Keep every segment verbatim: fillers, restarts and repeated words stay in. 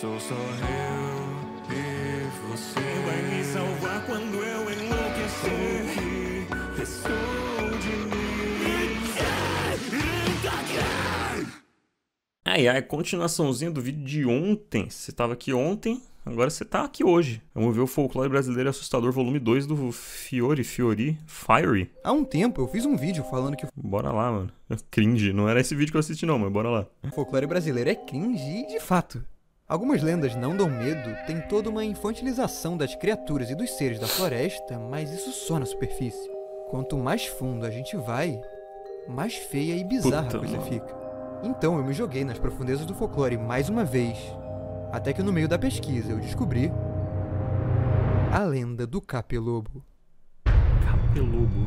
Sou só eu e você. Vai me salvar quando eu enlouquecer. O que restou de mim? Ai, ai, continuaçãozinha do vídeo de ontem. Você tava aqui ontem, agora você tá aqui hoje. Vamos ver o Folclore Brasileiro Assustador volume dois do Fiori, Fiori, Fiery. Há um tempo eu fiz um vídeo falando que o Bora lá, mano. Cringe, não era esse vídeo que eu assisti não, mas bora lá. folclore brasileiro é cringe e de fato. Algumas lendas não dão medo, tem toda uma infantilização das criaturas e dos seres da floresta, mas isso só na superfície. Quanto mais fundo a gente vai, mais feia e bizarra Puta, a coisa mano. fica. Então eu me joguei nas profundezas do folclore mais uma vez, até que no meio da pesquisa eu descobri a lenda do Capelobo. Capelobo.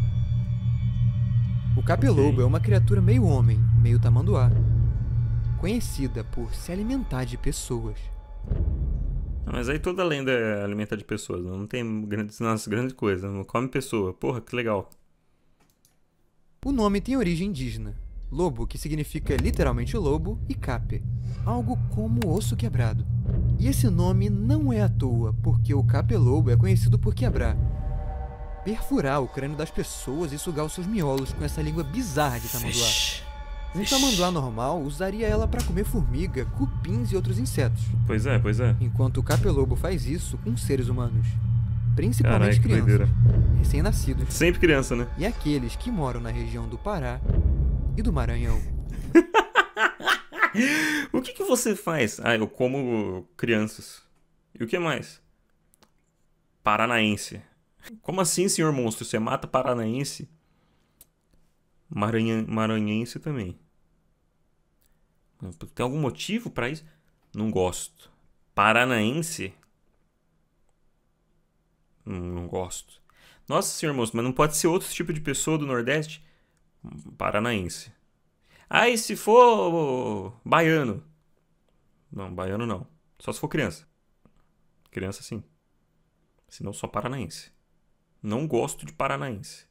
O Capelobo Ok. é uma criatura meio homem, meio tamanduá, conhecida por se alimentar de pessoas. Ah, mas aí toda lenda é alimentar de pessoas, não tem grandes, nossa, grandes coisas, não come pessoa. Porra, que legal. O nome tem origem indígena. Lobo, que significa literalmente lobo, e cape, algo como osso quebrado. E esse nome não é à toa, porque o capelobo é conhecido por quebrar, perfurar o crânio das pessoas e sugar os seus miolos com essa língua bizarra de tamanduá. Vixe. Um Vixe. tamanduá normal usaria ela para comer formiga, cupins e outros insetos, Pois é, pois é. enquanto o capelobo faz isso com seres humanos, principalmente Carai, que doideira. crianças, recém-nascidos Sempre criança, né? e aqueles que moram na região do Pará e do Maranhão. O que que você faz? Ah, eu como crianças. E o que mais? Paranaense. Como assim, senhor monstro? Você mata paranaense? Maranha... Maranhense também. Tem algum motivo pra isso? Não gosto. Paranaense? Hum, Não gosto. Nossa, senhor monstro, mas não pode ser outro tipo de pessoa do Nordeste? Paranaense. Ah, e se for baiano? Não, baiano não. Só se for criança. Criança sim. Senão só paranaense. Não gosto de paranaense.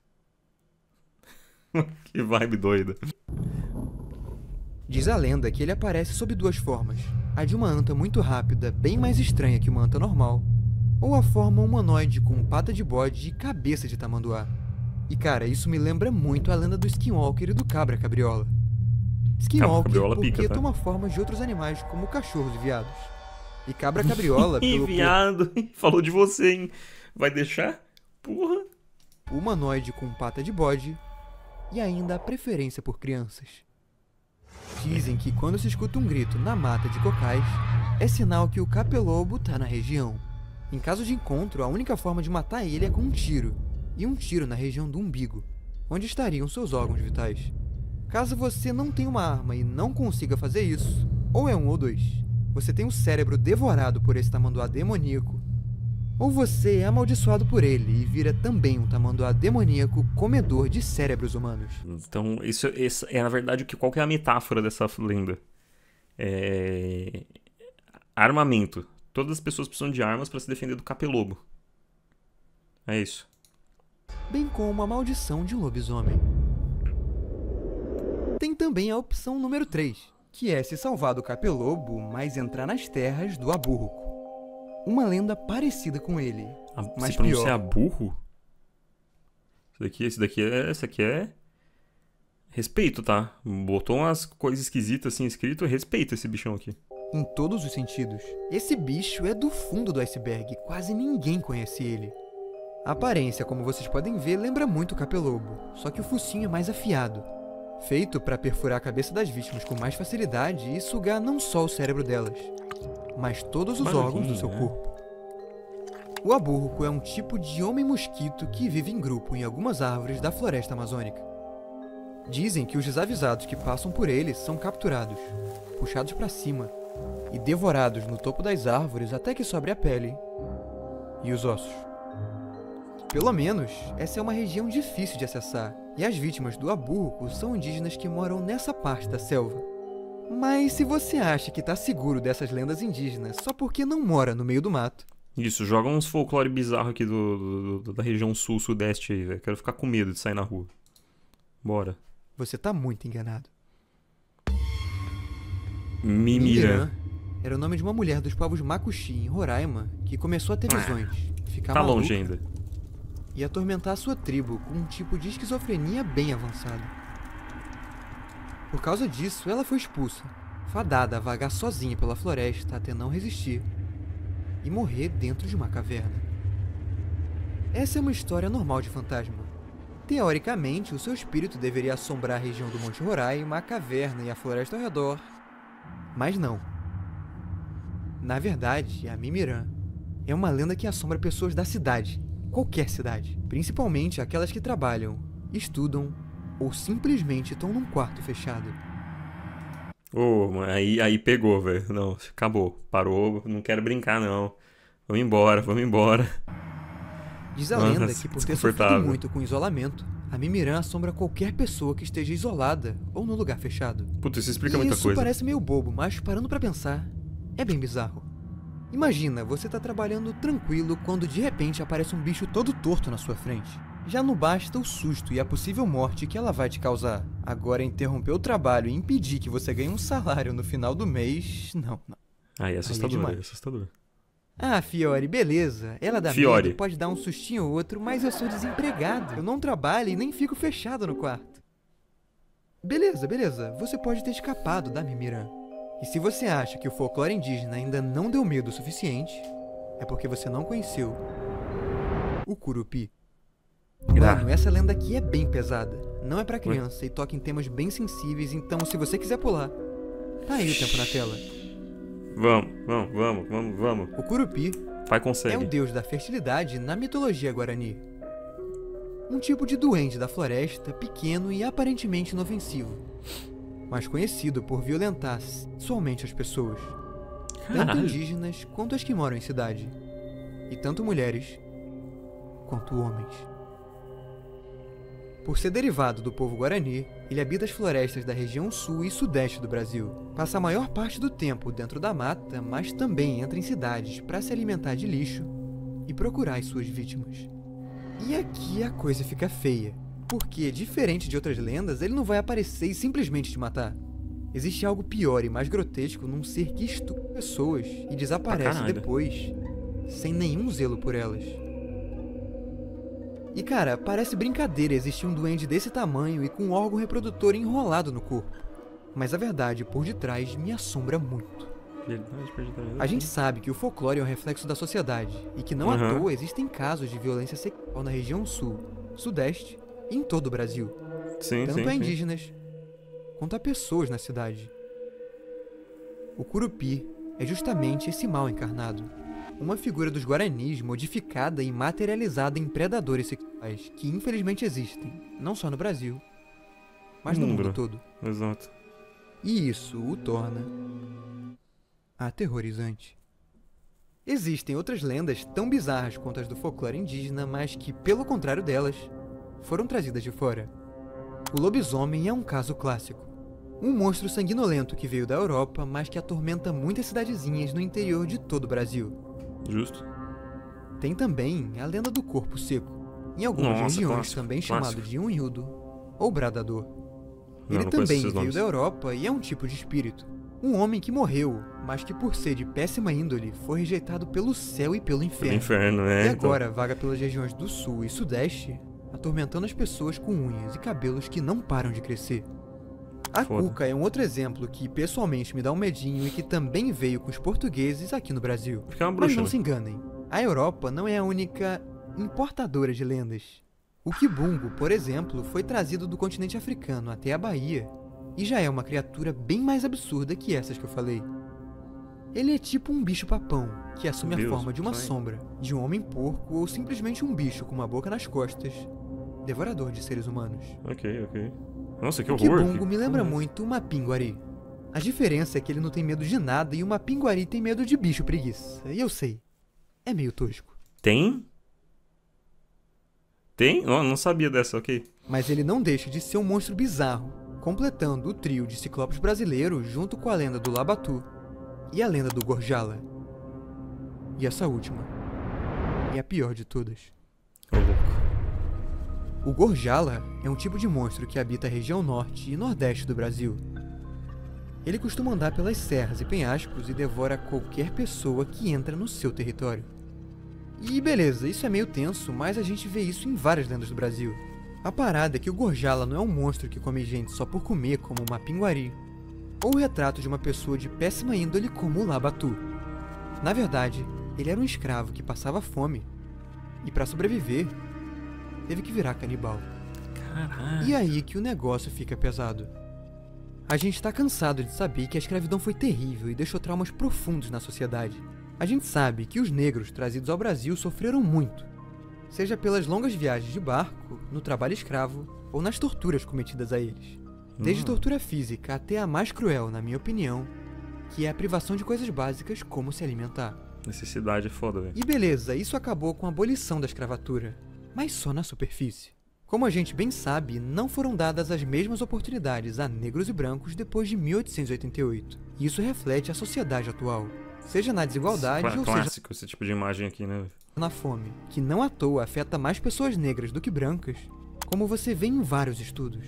Que vibe doida. Diz a lenda que ele aparece sob duas formas. A de uma anta muito rápida, bem mais estranha que uma anta normal, ou a forma humanoide com pata de bode e cabeça de tamanduá. E cara, isso me lembra muito a lenda do Skinwalker e do Cabra Cabriola. Skinwalker Cabriola porque pica, tá? toma formas de outros animais, como cachorros e viados. E Cabra Cabriola Ih, pelo viado. Falou de você, hein? Vai deixar? Porra. corpo humanoide com pata de bode e ainda a preferência por crianças. Dizem que quando se escuta um grito na mata de cocais, é sinal que o capelobo tá na região. Em caso de encontro, a única forma de matar ele é com um tiro, e um tiro na região do umbigo, onde estariam seus órgãos vitais. Caso você não tenha uma arma e não consiga fazer isso, ou é um ou dois, você tem o cérebro devorado por esse tamanduá demoníaco, ou você é amaldiçoado por ele e vira também um tamanduá demoníaco comedor de cérebros humanos. Então, isso, isso é na verdade o que, qual que é a metáfora dessa lenda? É... Armamento. Todas as pessoas precisam de armas para se defender do capelobo. É isso. Bem como a maldição de um lobisomem. Tem também a opção número três, que é se salvar do capelobo, mas entrar nas terras do Abúrroco. Uma lenda parecida com ele, A, mas se pronunciar pior. burro? Esse daqui, esse daqui é. Esse aqui é. Respeito, tá? Botou umas coisas esquisitas assim escrito. Respeita esse bichão aqui. Em todos os sentidos. Esse bicho é do fundo do iceberg, quase ninguém conhece ele. A aparência, como vocês podem ver, lembra muito o capelobo, só que o focinho é mais afiado, feito para perfurar a cabeça das vítimas com mais facilidade e sugar não só o cérebro delas, mas todos os Barulhinho, órgãos do seu né? corpo. O abúrroco é um tipo de homem-mosquito que vive em grupo em algumas árvores da floresta amazônica. Dizem que os desavisados que passam por ele são capturados, puxados para cima e devorados no topo das árvores até que sobre a pele e os ossos. Pelo menos, essa é uma região difícil de acessar, e as vítimas do abúrroco são indígenas que moram nessa parte da selva. Mas se você acha que tá seguro dessas lendas indígenas só porque não mora no meio do mato, Isso, joga uns folclore bizarro aqui do, do- do- da região sul-sudeste aí, velho. Quero ficar com medo de sair na rua. Bora. você tá muito enganado. Mimirã. era o nome de uma mulher dos povos Makuxi, em Roraima, que começou a ter visões, ficar Tá maluca longe ainda. e atormentar sua tribo com um tipo de esquizofrenia bem avançado. Por causa disso, ela foi expulsa, fadada a vagar sozinha pela floresta até não resistir e morrer dentro de uma caverna. Essa é uma história normal de fantasma. Teoricamente, o seu espírito deveria assombrar a região do Monte Roraima, a caverna e a floresta ao redor, mas não. Na verdade, a Mimiran é uma lenda que assombra pessoas da cidade, qualquer cidade, principalmente aquelas que trabalham, estudam ou simplesmente estão num quarto fechado. Ô, oh, aí, aí pegou, velho. Não, acabou. Parou, não quero brincar, não. Vamos embora, vamos embora. Diz a Nossa, lenda que por ter sofrido muito com isolamento, a Mimiran assombra qualquer pessoa que esteja isolada ou no lugar fechado. Putz, isso explica E muita isso coisa. parece meio bobo, mas parando pra pensar, é bem bizarro. Imagina, você tá trabalhando tranquilo quando de repente aparece um bicho todo torto na sua frente. Já não basta o susto e a possível morte que ela vai te causar. Agora interromper o trabalho e impedir que você ganhe um salário no final do mês... Não, não. Aí é assustador, Aí é é, demais. assustador. Ah, Fiore, beleza. Ela dá Fiore. medo, pode dar um sustinho ou outro, mas eu sou desempregado. Eu não trabalho e nem fico fechado no quarto. Beleza, beleza. Você pode ter escapado da Mimiran. E se você acha que o folclore indígena ainda não deu medo o suficiente, é porque você não conheceu o Curupi. Mano, essa lenda aqui é bem pesada. Não é pra criança e toca em temas bem sensíveis, então se você quiser pular, tá aí o tempo na tela. Vamos, vamos, vamos, vamos, vamos. O Curupi Pai é consegue. o deus da fertilidade na mitologia guarani. Um tipo de duende da floresta, pequeno e aparentemente inofensivo, mas conhecido por violentar somente as pessoas, tanto Caralho. indígenas quanto as que moram em cidade, e tanto mulheres quanto homens. Por ser derivado do povo guarani, ele habita as florestas da região sul e sudeste do Brasil. Passa a maior parte do tempo dentro da mata, mas também entra em cidades para se alimentar de lixo e procurar as suas vítimas. E aqui a coisa fica feia, porque, diferente de outras lendas, ele não vai aparecer e simplesmente te matar. Existe algo pior e mais grotesco num ser que estupra pessoas e desaparece caralho. depois, sem nenhum zelo por elas. E cara, parece brincadeira existir um duende desse tamanho e com um órgão reprodutor enrolado no corpo. Mas a verdade por detrás me assombra muito. A gente sabe que o folclore é um reflexo da sociedade e que não à Uhum. toa existem casos de violência sexual na região sul, sudeste e em todo o Brasil. Sim, Tanto sim, a sim. indígenas quanto a pessoas na cidade. O Curupi é justamente esse mal encarnado. Uma figura dos guaranis modificada e materializada em predadores sexuais que infelizmente existem, não só no Brasil, mas no Mundo. mundo todo. Exato. E isso o torna aterrorizante. Existem outras lendas tão bizarras quanto as do folclore indígena, mas que, pelo contrário delas, foram trazidas de fora. O lobisomem é um caso clássico. Um monstro sanguinolento que veio da Europa, mas que atormenta muitas cidadezinhas no interior de todo o Brasil. Justo. Tem também a lenda do corpo seco, em algumas Nossa, regiões clássico, também clássico. chamado de unhudo ou bradador. Não, Ele não conheço também esses veio nomes. da Europa e é um tipo de espírito. Um homem que morreu, mas que por ser de péssima índole foi rejeitado pelo céu e pelo Pelo inferno. inferno, né? E agora vaga pelas regiões do sul e sudeste, atormentando as pessoas com unhas e cabelos que não param de crescer. A Foda. cuca é um outro exemplo que pessoalmente me dá um medinho e que também veio com os portugueses aqui no Brasil. Porque é uma Mas bruxa, não né? se enganem, a Europa não é a única importadora de lendas. O Kibungo, por exemplo, foi trazido do continente africano até a Bahia e já é uma criatura bem mais absurda que essas que eu falei. Ele é tipo um bicho-papão, que assume Deus, a forma de uma sai. sombra, de um homem-porco ou simplesmente um bicho com uma boca nas costas, devorador de seres humanos. Ok, ok. Nossa, que O horror. Kibungo que- me lembra muito uma pinguari. A diferença é que ele não tem medo de nada e uma pinguari tem medo de bicho preguiça. E eu sei, é meio tosco. Tem? Tem? Oh, não sabia dessa, ok. Mas ele não deixa de ser um monstro bizarro, completando o trio de ciclopes brasileiro junto com a lenda do Labatu e a lenda do Gorjala. E essa última é a pior de todas. Ô, louco. O Gorjala é um tipo de monstro que habita a região norte e nordeste do Brasil. Ele costuma andar pelas serras e penhascos e devora qualquer pessoa que entra no seu território. E beleza, isso é meio tenso, mas a gente vê isso em várias lendas do Brasil. A parada é que o Gorjala não é um monstro que come gente só por comer, como o Mapinguari, ou o retrato de uma pessoa de péssima índole como o Labatu. Na verdade, ele era um escravo que passava fome, e para sobreviver, teve que virar canibal. Caralho. E aí que o negócio fica pesado. A gente tá cansado de saber que a escravidão foi terrível e deixou traumas profundos na sociedade. A gente sabe que os negros trazidos ao Brasil sofreram muito, seja pelas longas viagens de barco, no trabalho escravo ou nas torturas cometidas a eles. Desde Hum. tortura física até a mais cruel, na minha opinião, que é a privação de coisas básicas como se alimentar. Necessidade é foda, velho. E beleza, isso acabou com a abolição da escravatura, mas só na superfície. Como a gente bem sabe, não foram dadas as mesmas oportunidades a negros e brancos depois de mil oitocentos e oitenta e oito. E isso reflete a sociedade atual, seja na desigualdade Clá- ou seja Clássico esse tipo de imagem aqui, né? na fome, que não à toa afeta mais pessoas negras do que brancas, como você vê em vários estudos.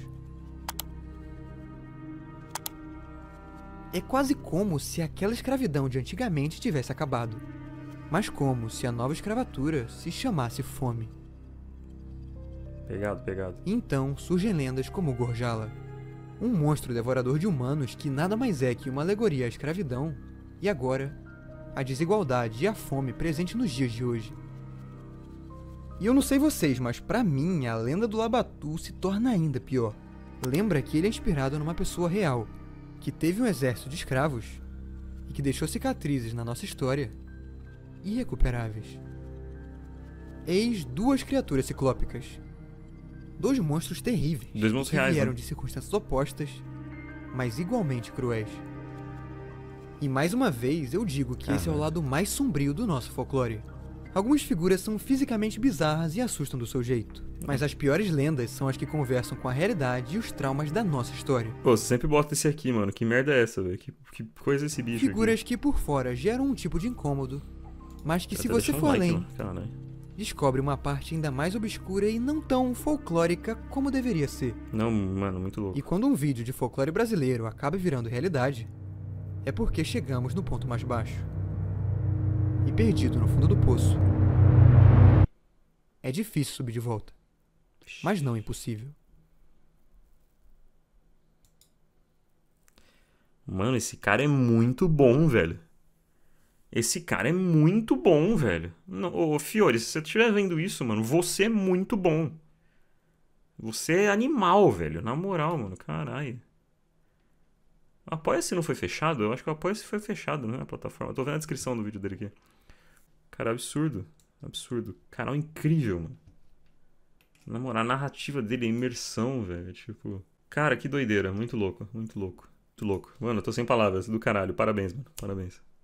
É quase como se aquela escravidão de antigamente tivesse acabado, mas como se a nova escravatura se chamasse fome. Pegado, pegado. Então surgem lendas como o Gorjala, um monstro devorador de humanos que nada mais é que uma alegoria à escravidão e agora a desigualdade e a fome presente nos dias de hoje. E eu não sei vocês, mas pra mim a lenda do Labatu se torna ainda pior. Lembra que ele é inspirado numa pessoa real, que teve um exército de escravos e que deixou cicatrizes na nossa história irrecuperáveis. Eis duas criaturas ciclópicas. Dois monstros terríveis Dois monstros que reais, vieram né? de circunstâncias opostas, mas igualmente cruéis. E mais uma vez eu digo que esse é o Caralho. lado mais sombrio do nosso folclore. Algumas figuras são fisicamente bizarras e assustam do seu jeito, mas as piores lendas são as que conversam com a realidade e os traumas da nossa história. Pô, você sempre bota esse aqui, mano. Que merda é essa, velho? Que, que coisa é esse bicho Figuras aqui? que por fora geram um tipo de incômodo, mas que Já se tá você deixando for like, além, mano. Caralho. descobre uma parte ainda mais obscura e não tão folclórica como deveria ser. Não, mano, muito louco. E quando um vídeo de folclore brasileiro acaba virando realidade, é porque chegamos no ponto mais baixo. E perdido no fundo do poço, é difícil subir de volta, mas não impossível. Mano, esse cara é muito bom, velho. Esse cara é muito bom, velho. Não- Ô, Fiore, se você estiver vendo isso, mano, você é muito bom. Você é animal, velho. Na moral, mano. Caralho. O Apoia-se não foi fechado? Eu acho que o Apoia-se foi fechado, né? A plataforma. Eu tô vendo a descrição do vídeo dele aqui. Cara, absurdo. Absurdo. Canal incrível, mano. Na moral, a narrativa dele, a imersão, velho. Tipo. Cara, que doideira. Muito louco. Muito louco. Muito louco. Mano, eu tô sem palavras. Do caralho. Parabéns, mano. Parabéns.